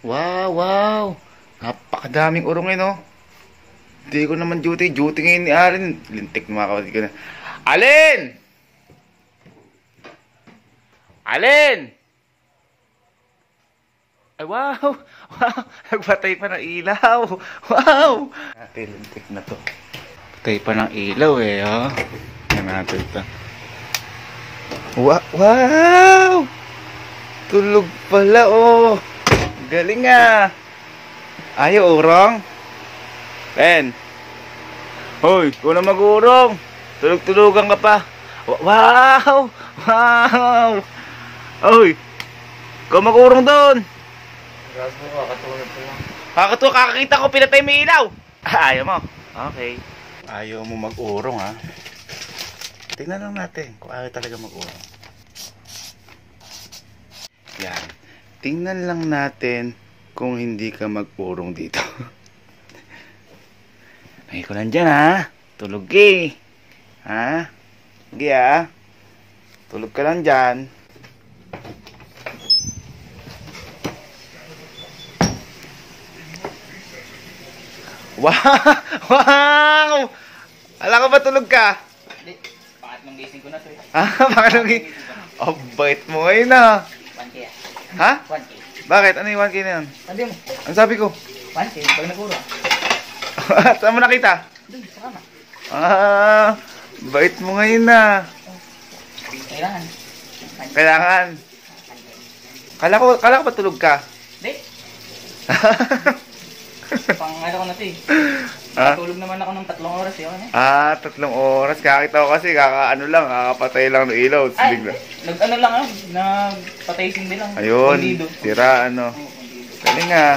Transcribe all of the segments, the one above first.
Wow, wow. Napakadaming urong no. Hindi ko naman duty. Duty ngayon ni Alin. Lintik na mga kapatid ko na. Alin! Alin! Ay, wow! Wow! Nagpatay pa ng ilaw! Wow! Ate, lintik na to. Patay pa ng ilaw eh, oh. Yan natin ito. Wow! Tulog pala, oh. Galing ah. Ayaw, urong. Ben. Hoy, kung na mag-urong. Tulog-tulogan ka pa. Wow! Wow! Hoy, kung mag-urong doon. Gago, kakatulog ko lang. Kakakita ko, pinatay may ilaw. Ayaw mo. Okay. Ayaw mo mag-urong, ha? Tingnan lang natin kung ayaw talaga mag-urong. Yan. Tingnan lang natin kung hindi ka mag-urong dito. Ay ko lang dyan, ha? Tulog eh. Ha? Sige, ha? Tulog ka lang dyan. Wow! Wow! Alam ko ba tulog ka? Hindi. Pangatlong gising ko na to eh. Bakit nung oh, bait mo ngayon na. 1K ah. Ha? 1K. Bakit? Ano yung 1K na yun? Sabi mo. Ang sabi ko? 1K. Pag naguro. Saan mo nakita? Doon, sa kama. Bait mo ngayon na. Kailangan. Kailangan. Kala ko ba tulog ka? Hindi. Pang ano ko na to eh. Ha? Tulog naman ako ng 3 oras eh. 3 oras. Kakita ko kasi kakaano lang, kakapatay lang ng ilaw. Ay, Bigla. nag-ano lang ah. Nagpatay sindi lang. Ayun, Pundido. sira ano. Oo, pundido. Galing ah.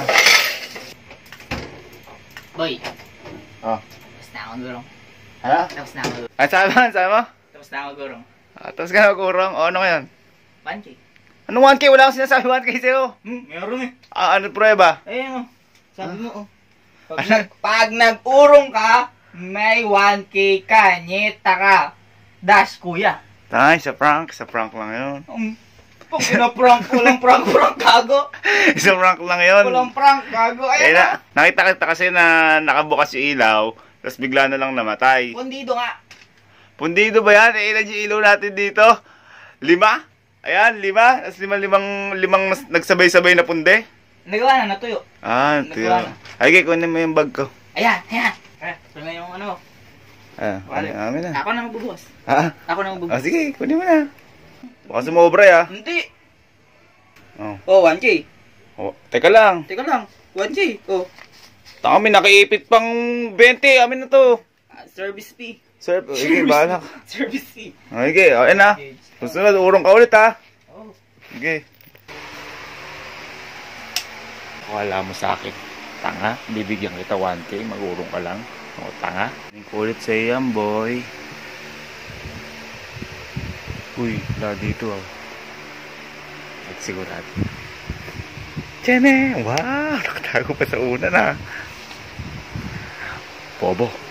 Boy. Oh. Tapos na ako gurong. Ano? Tapos na ako gurong. Saan mo? Tapos na ako gurong. Tapos ka nagkurang. O, ano ngayon? 1K. Anong 1K? Wala akong sinasabi 1K sa'yo. Meron eh. Ano prueba? Ayun oh. Sabi mo oh. Pag nag-urong ka, may 1K ka, nyeta ka. Dash kuya. Tay, sa prank lang yun. Pag pinaprank, walang prank gago. Sa prank lang yun. Walang prank gago. Eh, Ayun na. nakita kita kasi na nakabukas yung ilaw, tapos bigla na lang namatay. Pundido nga. Pundido ba yan? Eh, ilan yung ilaw natin dito? 5? Ayan, 5. Tapos limang nagsabay-sabay na pundi. Nagawa na, natuyo. Tuyo. Ay, kunin mo yung bag ko. Ayan. Ito na yung ano. Amin na. Ako na magbubukas. Ako na magbubukas. Sige, kunin mo na. Baka sumobra ya. Hindi. Oh, 1K. Teka lang. Teka lang. 1K. Kami nakiipit pang 20. Amin na to. Service fee. Sir, sige, bahala ka. Service fee. Sige, ayun na. Susunod, urong ka ulit ha. Sige. Wala mo sa akin. Tanga, bibigyan kita 1K, mag-urong ka lang. O, tanga. Ang kulit sa iyan, boy. Uy, wala dito ah. Sigurado. Tiyan eh! Wow! Nakatago pa sa una na. Bobo.